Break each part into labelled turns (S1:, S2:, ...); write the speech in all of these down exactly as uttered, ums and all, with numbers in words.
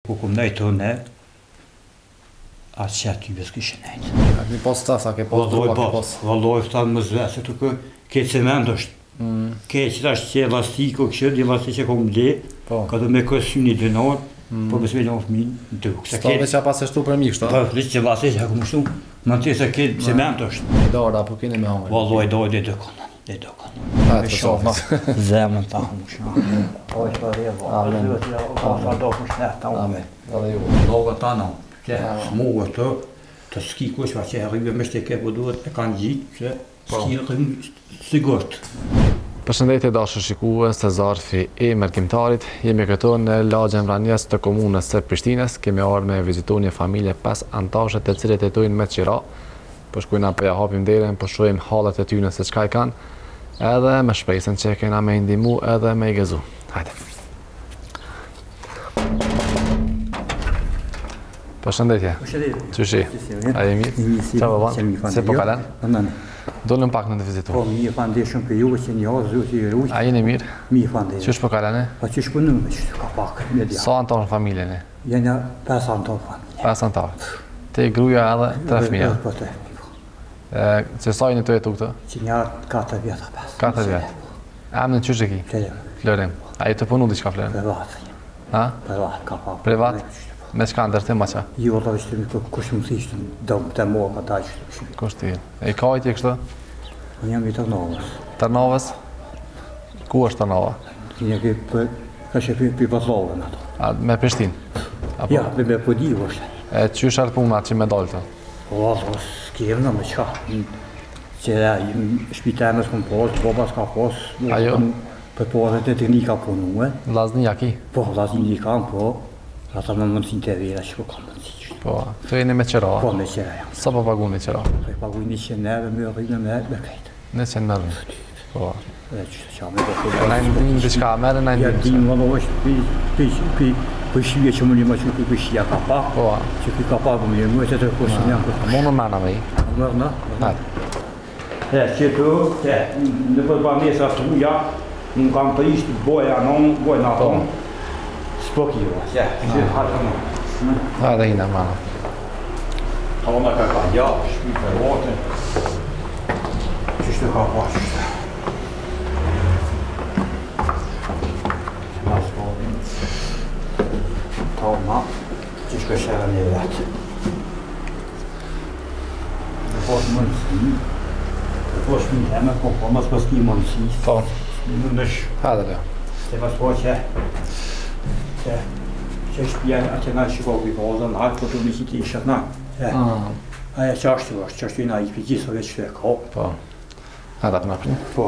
S1: Po kom nejtë të ne, atë që aty bes kështë nejtë.
S2: A këni pas të sa, ke pas druva, ke pas?
S1: Valloj, fëtanë më zvese të kë, ke cement është. Ke që ta është që elastikë, kështë, di elastikë që kom le, ka të me kësë një dënor, po besme një fëmin në të ukë.
S2: Stave që pas e shtu për mi kështë?
S1: Po, lisë që elastikë që kom shtu, më në të se ke cement është.
S2: Dora, po kene me hongër?
S1: Valloj, dojë dhe dëkonë, dhe dëkonë.
S2: A, të sofë.
S1: Zemën ta hushë. O, është për e vallë, o, sa do hushë ta ume.
S2: Edhe ju.
S1: Logë ta në, që smugë të, të ski kush, fa që e rribe me shteke po duhet e kanë gjitë, që ski rribe sigurt.
S2: Përshëndetje dashur shikues të zarfi i mërkimtarit, jemi këtu në lagjen Vranjes të komunës së Prishtinës, kemi ardhur me vizitu një familje pas antashe të cilët jetojnë me qira, po shkojna për ja hapim derën, po shohim hallet e tyre se çka i kanë, edhe me shpresën që kena me ndihmu edhe me i gëzu. Hajde. Përshëndetje.
S1: Përshëndetje.
S2: Qyshi? A je mirë? Qa baban? Se po kalen? Dollëm pak në të vizitu.
S1: Po, mi e fandeshëm për juve që një orë zhuti i rujtë.
S2: A jeni mirë?
S1: Mi e fandeshëm.
S2: Qysh po kalen e?
S1: Pa qysh për nëmë që ka pak, me dja.
S2: Sa antarë në familjen e?
S1: Jena pes antarë familje.
S2: Pes antarë. Te gruja edhe tre fëmija.
S1: Po, tre fëmija.
S2: Që sa jeni të jetu këtë?
S1: Që një katër vjetë pes.
S2: Katër vjetë. Emnin qysh e ki?
S1: Florim.
S2: Florim. A i të punu diçka Florim?
S1: Privat.
S2: Ha?
S1: Privat, ka pak.
S2: Privat? Me qka ndërtim ma qa?
S1: Jo, da vështë të kush më thishtë, të mua ka ta që të
S2: Kush të E i kajti e kështë?
S1: Unë jam i Tërnavës.
S2: Tërnavës? Ku është Tërnava?
S1: Një ka që për Vaslove në ato.
S2: A, me Prishtin?
S1: Ja, me me podiv është.
S2: E qysh arë puna që me dalë të?
S1: Po, ato s'kirë në me qa. Që shpitemës këm posë, boba s'ka posë.
S2: Ajo?
S1: Për posët e teknika punu e.
S2: Lazni aki?
S1: Po, lazni një kam, po. Ata me mundësin të vera që po kam mundësi qështë.
S2: Po, të jeni me qera?
S1: Po, me qera jam.
S2: Sa po pagu një qera?
S1: Po, pagu një qenë neve, me rrinë me me kajtë.
S2: Një qenë mërën? Po.
S1: Dhe qështë që me do të
S2: E na i ndinë diçka, merë na i
S1: Ja,
S2: ndinë?
S1: dinë më do është për shqyje që më një më që për shqyja ka pa.
S2: Po.
S1: Që këj ka pa për më një më të të kërësë një kërë.
S2: Më në mërëna me i?
S1: Mërë në?
S2: Hajde.
S1: E, që të, që, në për për mesa të uja, më kam të ishtë boja në boja në ato. Spokjivo, që, që hajtë në.
S2: Hajde hina mërëna.
S1: Ona ka ka ja, shpi për votën. Qështë ka pa qështë. Që ma s'podim. Ta ma, që shkë shërë një vetë. Në posë mundësi. Në posë një heme, po po mas pas një mundësi.
S2: Po.
S1: Në nësh.
S2: Hajde le.
S1: Se mas po që, që, që shpja që nga shikoh për pozën, hajtë po të nësi të ishët nga. Aja qashtu është, qashtu nga i përgjithë veç që e ka.
S2: Po. Hajde apë në apë.
S1: Po,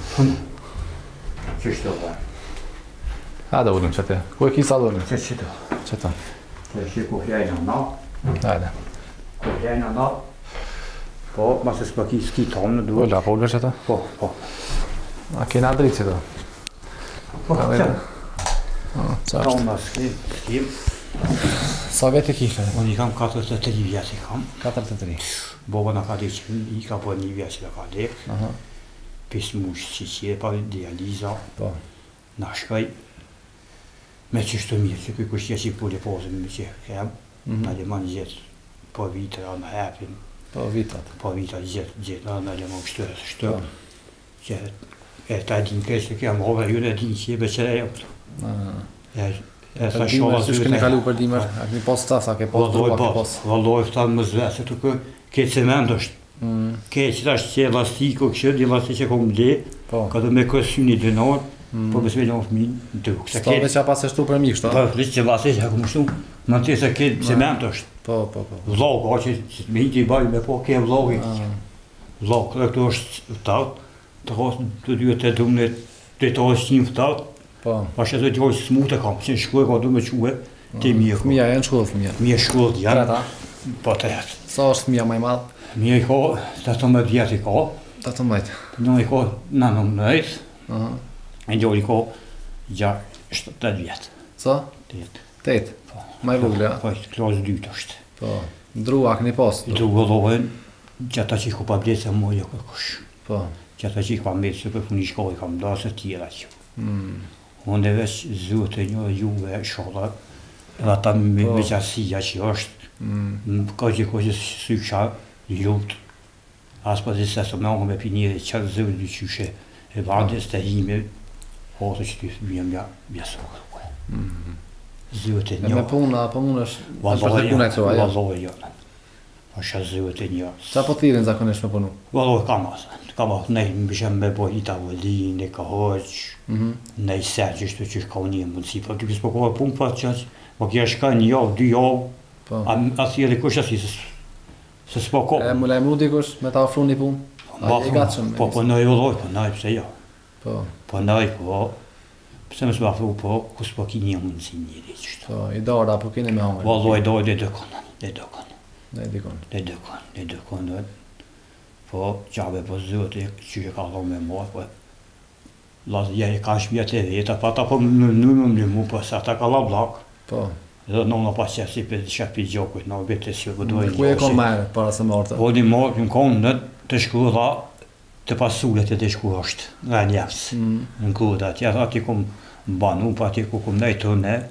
S1: qështë të dhe.
S2: Hajde ullëm që te. Ku e ki sa ullëm?
S1: Që që të.
S2: Që të.
S1: Të shi ku hjajnë në.
S2: Hajde.
S1: Ku hjajnë në. Po, ma se s'pëki s'ki tonë në duhet.
S2: Ulla, po ullër që të?
S1: Po, po.
S2: A kena dritë që të?
S1: Po, që.
S2: Qa është?
S1: Tonë ma s'ki, s'kim.
S2: Sa vete ki fërë?
S1: Unë i kam katërdhjetë e tri vjetë i kam.
S2: katërdhjetë e tri.
S1: Boba në ka dekë, i ka po një vjetë që ka dekë. Pisë mushë që që e pa dializa.
S2: Po.
S1: Në shkaj. Me qështë të mirë, që këj kështë që i pulli pozën me që kem. Në lemon gjithë, po vitëra në hepin.
S2: Po vitat.
S1: Po vitat gjithë, gjithë në lemon kështë të shtë. Që e ta din kështë që kem, ove ju në din që e beqere e këtë. E sa shola
S2: zyrë. Që shkëni kalu për dimër? A këni pas të sa, ke pas druva, ke pas?
S1: Valloj, fëtanë më zvese të kë, ke cement është. Ke që ta është që elastikë, kështë, di elastikë që kom le, ka të me kësë një dënor, po besme një fëmin në të ukë.
S2: Stave që pas e shtu për mi kështë?
S1: Po, lisë që elastikë që kom shtu, më në të se ke cement është.
S2: Po, po, po.
S1: Vlog, ka që me hiti i bari me po ke vlog i kështë. Vlog, dhe këto është fëtatë, të kosë të dy e të dumë të të është një fëtatë.
S2: Po.
S1: Pa që të gjojë smutë e kam, që në shkuë ka du me quë, të i mjë.
S2: Fëmija e në shkullë fëmija?
S1: Mjë shkullë janë.
S2: Treta?
S1: Po të jetë.
S2: Sa është fëmija maj madhë?
S1: Mjë i ka, tetëmbëdhjetë vjetë i ka.
S2: tetëmbëdhjetë.
S1: Një i ka nëntëmbëdhjetë. E një i ka gjashtë vjetë.
S2: Sa?
S1: Tetë.
S2: Tetë?
S1: Po.
S2: Maj vogële, a?
S1: Po, klasë dytë është.
S2: Po. Ndrua këni pas?
S1: I dru gëllohen, që ata që i ku pa bletë se mojë kërkush.
S2: Po.
S1: Që ata që i ku pa bletë se për funi shkollë i kam da se tjera që. Unë dhe veç zëtë e një juve sholla, Edhe ata me veçasia që është, ka që ko që sy kësha lutë. As pa të se me angë me pinire qëtë zëvë dy qyshe e vandës të hime, hotë që ty bjëm bja bjasohë. Zëvët e një.
S3: E me puna, pa unë është për të puna e këto, aja?
S1: Valoj, janë. është zëvët e një.
S3: Qa po thirin zakonisht me punu?
S1: Valoj, kam asë. Kam asë, nej, më bëshem me boj i tavolin, e ka hoqë, nej se që ishte që shka unë një mundësi, po të kësë po kohë punë, po që po kja shka një javë, dy javë, a thjeli kush asi, se s'po kohë.
S3: E më lejmu dikush me ta ofru një punë?
S1: Po, po nëj valoj, po nëj, pëse ja.
S3: Po.
S1: Po nëj, po, pëse më s'bafru, po, kus po ki një mundësi njëri qështë.
S3: Po, i dora, po kini me hongër?
S1: Valoj, doj, dhe dëkonë, dhe dëkonë.
S3: Dhe dikon?
S1: Dhe dëkonë, dhe dëkonë, po, qabe po zëti, që e ka dhonë me marë, po, lasja e ka shpjet e veta, pa ta po në nëmë më mu, po, sa ta ka la blak.
S3: Po.
S1: Dhe nëna pas qësi për shapi gjokët, në betë si e këdoj
S3: gjokë. Ku e kon merë, para se martë?
S1: Po, një marë, në konë në të shku dha, të pasullet e të shku është, nga njefës, në kuda, atje ati kom banu, pa ati ku kom nejtë të ne,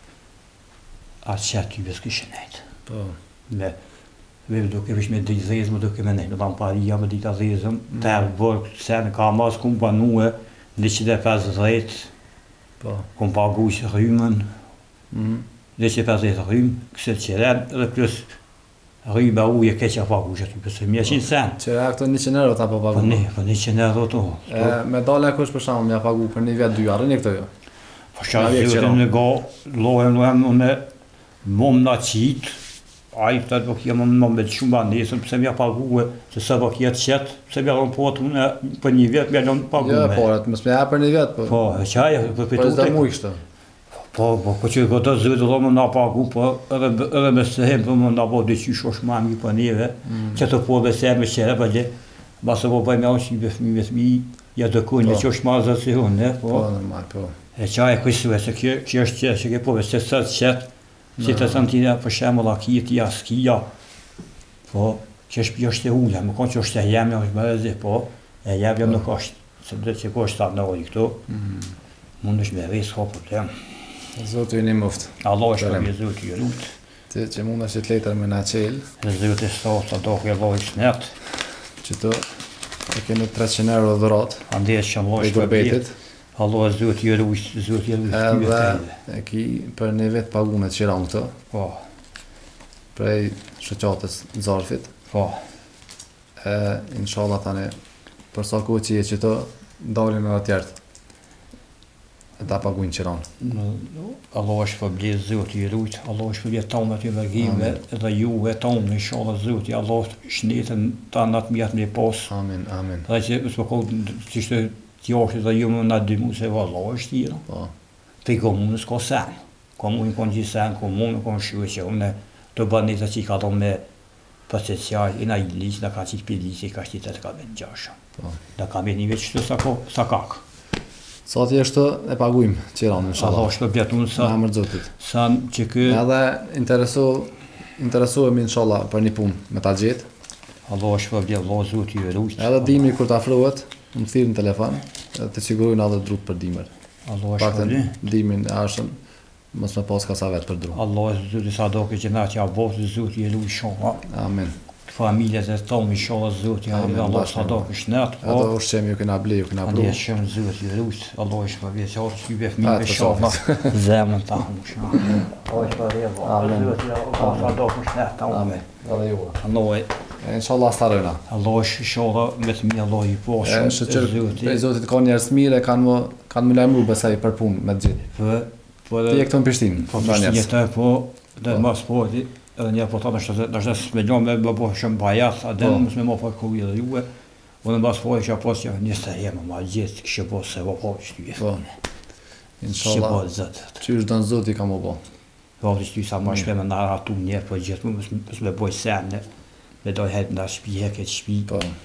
S1: atë që aty bës kështë nejtë.
S3: Po.
S1: Me, veve duke vish me dy zezmë, duke me nejtë, në tam paria me dita zezëm, të e bërë, se në ka mas kom banu e, njëqind e pesëdhjetë, kom pagu që rrymën, njëqind e pesëdhjetë rrymë, këse qeren, dhe plus rrymë a uje keqa pagu që aty, pëse mjeqin sen.
S3: Qera këto njëqind euro ta po pagu?
S1: Po ne, po njëqind euro të.
S3: Me dale kush për shamë mja pagu për një vetë dy, arën e këto jo?
S1: Po shatë zhjotën në ga, lohem, lohem, në mom në qitë, a i pëtët po kje më më me shumë ba nesën, pëse mja pagu e, që se po kje të qetë, pëse mja lonë po të unë për një vetë, mja lonë pagu me.
S3: Jo, por, mësë mja për një vetë, po.
S1: Po, e qaj, për për
S3: të mujë kështë.
S1: Po, po, po që këtë zëtë do më nga pagu, po, edhe me sëhem për më nga po dhe që shosh ma mi për neve, që të po dhe se me qere, për dhe, basë po bëjmë janë që i befmi, befmi, ja të kunë, që është ma zëtë si hunë, po.
S3: Po, normal, po.
S1: E qaj, kësue, se kjo është qetë, që ke po vese sëtë qetë, si të të në tine, për shemë lakit, ja, skija, po, që është pjo është e ullja, më konë që është e jemi, është bërë zi, po, e jemi nuk është, se dhe që ko është ta në ojë këtu, mund është me vejtë, s'ka problem.
S3: Zotë ju një muftë.
S1: Allah është për një zotë ju lutë.
S3: Ti që mund është të letër me në qelë.
S1: Dhe zotë e sot, ato kërë Allah i shnetë.
S3: Që të e keni treqind euro dhuratë.
S1: Andesë që Allah është për bjetë. Allah është zotë ju lutë, zotë ju lutë.
S3: Edhe e ki për një vetë pagu me të qira unë këto.
S1: Po.
S3: Prej shëqatës Zarfit.
S1: Po.
S3: E, inshallah tani, për sa ku që je që të dalin edhe tjertë. E ta paguin qiranë.
S1: Allah është për bjetë zotë ju lutë. Allah është për bjetë tonë aty vërgjime, edhe ju e tonë, inshallah zotë. Allah është shnetën ta në të mjetë me posë.
S3: Amin, amin.
S1: Dhe që usë për kohë që ishte tjashtë dhe ju më në dy mu se Allah është tjera.
S3: Po.
S1: Të i komunës ka sen. Komunë konë gjithë sen, komunë konë shuë që unë të baneta që i ka tonë me pësecial, i na i liqë, dhe ka qitë për liqë, i ka shtitet ka vetë gjashë.
S3: Po.
S1: Dhe ka vetë një vetë qëtë sa kakë.
S3: Sa ti është e pagujmë qiranë, inshallah.
S1: Allah është për bjetunë sa...
S3: Në emër Zotit.
S1: Sa që kë...
S3: Edhe interesu, interesuemi inshallah për një punë me ta gjetë.
S1: Allah është për bjetë, Allah Zotit ju rujtë.
S3: Edhe dimi kur të afrohet, më thirë në telefon, të sigurojnë edhe drutë për dimër.
S1: Allah është për bjetë.
S3: Dimin e ashën, mos me pas ka sa vetë për dru.
S1: Allah është Zotit sa do këtë që na që a botë Zotit ju rujtë shumë.
S3: Amin.
S1: Familjet e tonë, inshallah Zotit, Allah sa do këtë shnetë.
S3: Edhe është që ju këna ble, ju këna pru.
S1: Andje shumë Zotit ju rujtë, Allah është për bjetë, që orë që ju befmi me shumë. Zemën ta më shumë. Allah është për bjetë, Allah sa do këtë shnetë.
S3: Amin. Edhe ju.
S1: Allah
S3: inshallah starojna.
S1: Allah është inshallah vetëm i Allah i poshtë.
S3: E shëqër, prej Zotit ka njerës mire, kanë më, kanë më lajmru besaj për punë me të gjithë. Ti e këto në Prishtinë?
S1: Po, Prishtinë jetë, po, dhe mas po, edhe një po ta në është me gjohë me më po shumë bajath, a dhe në mësë me më po kuj edhe juve, o në mas po e që a posë që njësë të jemë ma gjithë, kështë po se po po që ty e fëmë.
S3: Inshallah, që është dënë Zotit ka më po.
S1: Po, që ty sa ma shpe me në ratu njerë, po gjithë më mësë me boj sene, me doj hejtë nga shpi, heket shpi,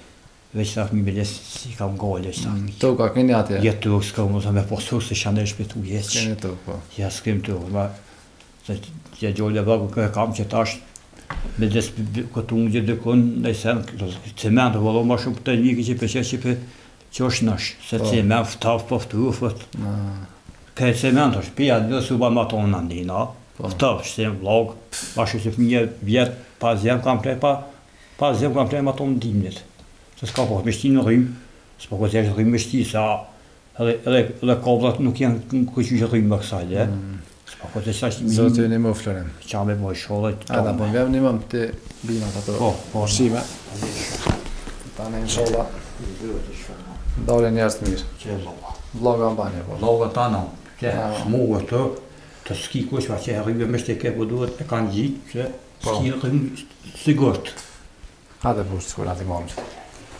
S1: veç të fëmi me lesë si kam gale, që të fëmi.
S3: Të ka këni atje?
S1: Jetë të s'ka më të me posur se shanë e shpetu jetë që.
S3: Këni të, po.
S1: Ja s'krim të, ma, se që gjollë e bëgë kërë kam që tash, me desë këtë unë gjithë dëkon, në i sen, cement, vëllo ma shumë për të njëki që për që që për që është nësh, se cement, ftaf, pëftu, fët. Kërë cement është, pia dhe su ba ma tonë në ndina, Këtë shtem vlog, bashkë që fëmija vjetë, pas jem kam plej pa, pas jem kam plej ma tonë dimnit. Se s'ka po, me shti në rrymë, s'po këtë eshtë rrymë me shti, sa edhe kablat nuk janë këqyshë rrymë më kësaj, dhe. S'po këtë eshtë ashtë
S3: Zotë ju një më Florin.
S1: Qa me boj shollet.
S3: Ata, po vjem një më të binat ato përshime. Tane, inshallah, dole njerës të mirë.
S1: Që e vloga.
S3: Vloga në banje, po.
S1: Vloga ta në, që shmugë të, të s'ki kush, fa që e rrymë me shteke, po duhet e kanë gjitë, që s'ki rrymë sigurt.
S3: Hade pushtë, s'kur ati mamë që.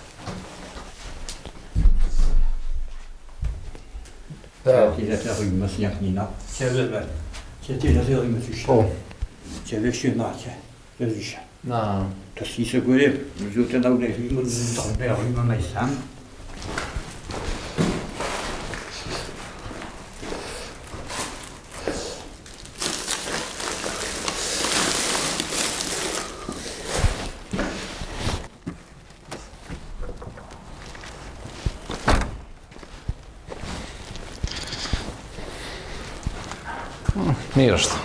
S1: Që ti dhe të rrymë mësë njëk njëna, që e vedve, që ti dhe të rrymë të
S3: Po.
S1: shë, që e vëshë na që, e vëshë.
S3: Na.
S1: Të s'ki se gërim, në zhute në ule rrymë, të rrymë rrymë me i samë.
S2: Mirë është.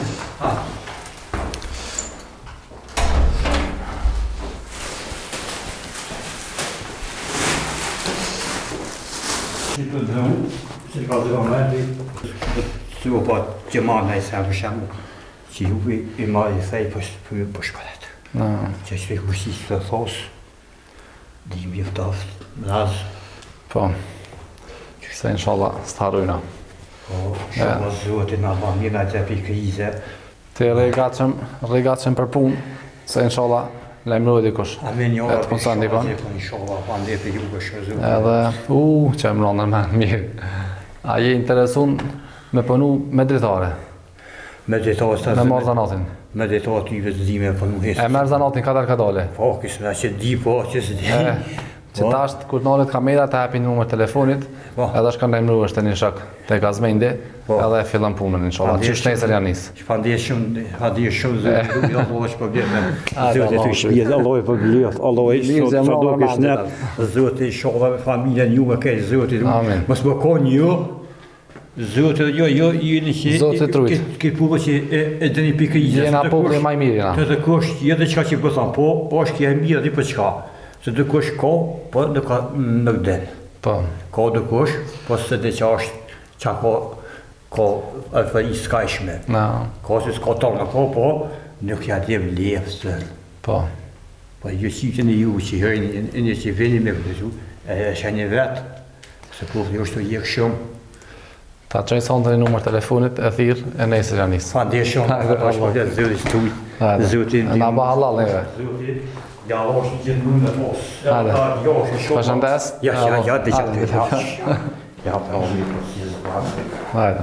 S1: Si të dhëmë, si ka dhëmë e si u pa që ma me i se për shemë, që ju i ma i thej për shpalet. Që që ku si të thosë, dhimi e ftaftë, mrazë.
S2: Po. Se inshallah s'tarujna.
S1: Po, shumë zotin në banjina që për krize.
S2: Të regatëshem, regatëshem për punë, se inshallah lajmëroj dikush.
S1: Amin një orë,
S2: të punësan dikon.
S1: Inshallah, pa ndje për ju kështë zotin.
S2: Edhe, u, që më rëndën me mirë. A je interesun me punu me dritare?
S1: Me dritare së të
S2: Me marë zanatin?
S1: Me dritare të i vëzime për nuk hesë.
S2: E merë zanatin kadar kadale?
S1: Po, kësë me që di, po, që së di.
S2: Që tasht, kur nalet kamera të hapi numër telefonit, edhe është kanë lajmëru është të një shak të gazmendi, edhe e fillon punën, inshallah, që shnesër janë nisë.
S1: Që pa ndje shumë, pa ndje shumë zërë, nuk Allah është për bjerë me zërët e të shpjetë, Allah e për bjerë, Allah e sot sa do kësh net, zërët e shohla me familjen ju me kej zërët e du, mësë më ka një, zërët e jo, jo, ju në që, këtë pubë që e dëni për krizë,
S2: jena pubë e maj mirë,
S1: të të kështë, jetë qka që pëthan, po, po është kje e mirë dhe për qka. Se dhe kush ka, po dhe ka në vden.
S2: Po.
S1: Ka dhe kush, po se dhe që është që ka, ka alfari s'kajshme.
S2: Na.
S1: Ka se s'ka tarë në ka, po nuk ja djev lefë sërë.
S2: Po.
S1: Po ju si që në ju që hërni, një që veni me këtëzu, e është një vetë, se po një është të jekë shumë.
S2: Ta qëjnë sonë të një numër telefonit, e thirë, e nesër janë nisë.
S1: Pa ndje shumë, është po vjetë zëri së tujtë. Zëtin.
S2: Na ba halal neve.
S1: Ja, është gjithë mund me posë.
S2: Hade. Përshëndes.
S1: Ja, ja, ja, dhe që të të haqë. Ja, për më mirë për si zë
S2: Hajde.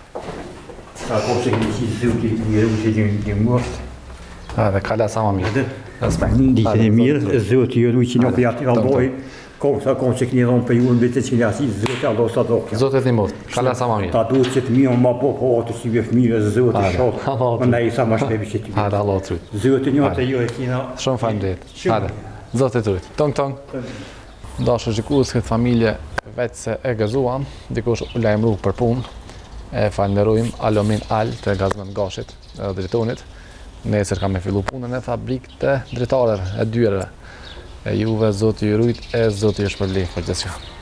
S1: Ka ko që një që zëti një rëmë që një mërtë.
S2: Hajde, kalla sa ma mirë. Respekt.
S1: Ndikën e mirë, zëti një rëmë që një për jatë i alboj. Kom sa kom që këni dhonë për ju në bitë që një asi, zëti allo sa do kja.
S2: Zotet një mërtë, kalla sa ma mirë.
S1: Ta duhet që të mirë ma po po të si vjef mirë, zëti shotë. Më ne i sa ma shpebi që të
S2: Hajde, allo të rritë.
S1: Zëti një të ju e kina.
S2: Shumë fajmë dhejtë. Hajde, zotet të rritë. Tong, tong. Dashë gjikus këtë familje vetë se e gëzuan, dikush u lajmëru për punë, e falenderojmë Alomin Al të gazmen gashit edhe dritonit. Nesër kam e fillu punën e fabrikë të dritarer e dyereve. E juve, Zoti ju rujt, e Zoti ju shpërblet për gjithçka.